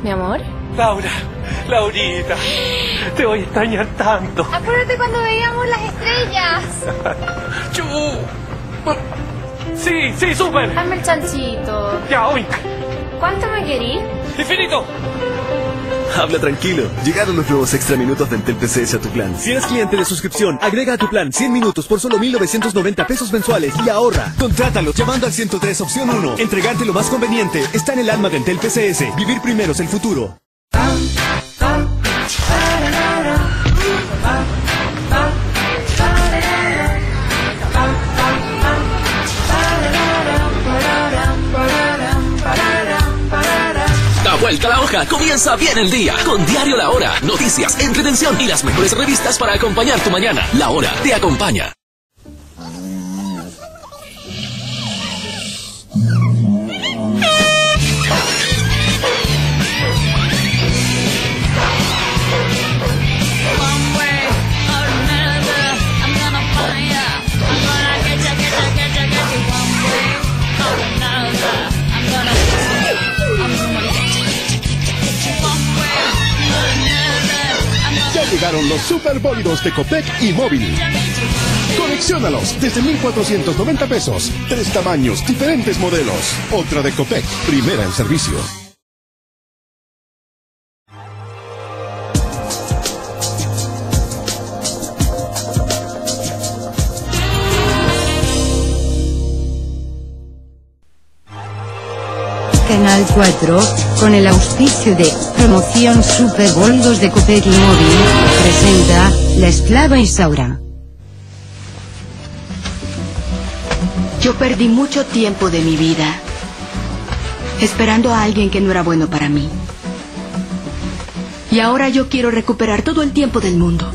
Mi amor. Laura, Laurita, te voy a extrañar tanto. Acuérdate cuando veíamos las estrellas. Sí, súper. Dame el chanchito. Ya, hoy. ¿Cuánto me querís? ¡Infinito! Habla tranquilo. Llegaron los nuevos extra minutos de Entel PCS a tu plan. Si eres cliente de suscripción, agrega a tu plan 100 minutos por solo 1,990 pesos mensuales y ahorra. Contrátalo llamando al 103 opción 1. Entregarte lo más conveniente está en el alma de Entel PCS. Vivir primero es el futuro. Vuelta a la hoja, comienza bien el día con Diario La Hora, noticias, entretención y las mejores revistas para acompañar tu mañana. La Hora te acompaña. Llegaron los superbólidos de Copec y Móvil. Colecciónalos desde 1,490 pesos. 3 tamaños, diferentes modelos. Otra de Copec, primera en servicio. Canal 4, con el auspicio de Promoción Superbólidos de Copec y Móvil, presenta La Esclava Isaura. Yo perdí mucho tiempo de mi vida esperando a alguien que no era bueno para mí. Y ahora yo quiero recuperar todo el tiempo del mundo.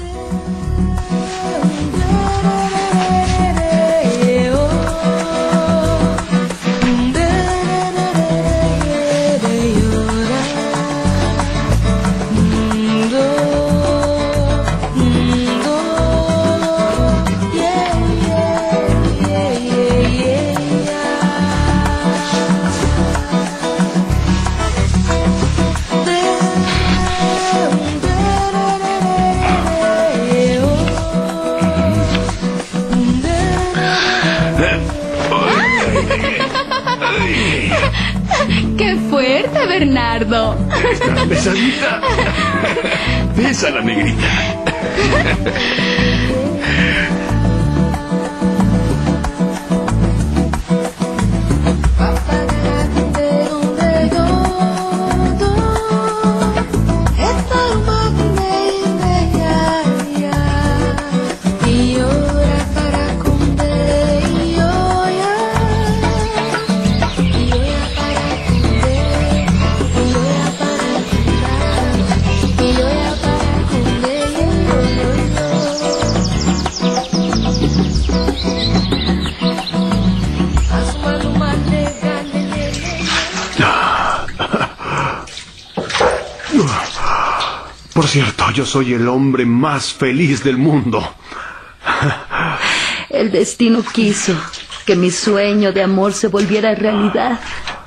¡Qué fuerte, Bernardo! Esta besadita. Besa la negrita. Por cierto, yo soy el hombre más feliz del mundo. El destino quiso que mi sueño de amor se volviera realidad.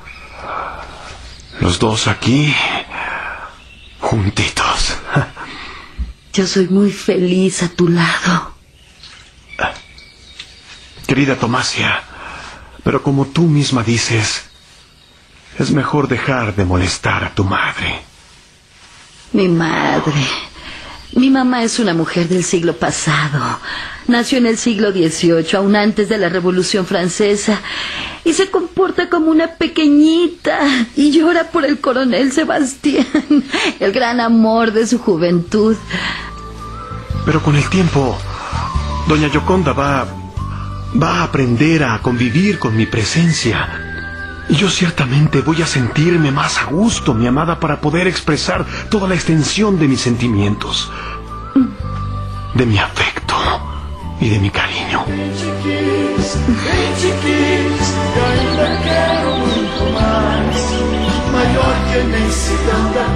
Los dos aquí, juntitos. Yo soy muy feliz a tu lado. Querida Tomasia, pero como tú misma dices, es mejor dejar de molestar a tu madre. Mi madre. Mi mamá es una mujer del siglo pasado. Nació en el siglo XVIII, aún antes de la Revolución Francesa, y se comporta como una pequeñita y llora por el coronel Sebastián, el gran amor de su juventud. Pero con el tiempo, doña Gioconda va a aprender a convivir con mi presencia. Y yo ciertamente voy a sentirme más a gusto, mi amada, para poder expresar toda la extensión de mis sentimientos, de mi afecto y de mi cariño. Mayor que inmensidão da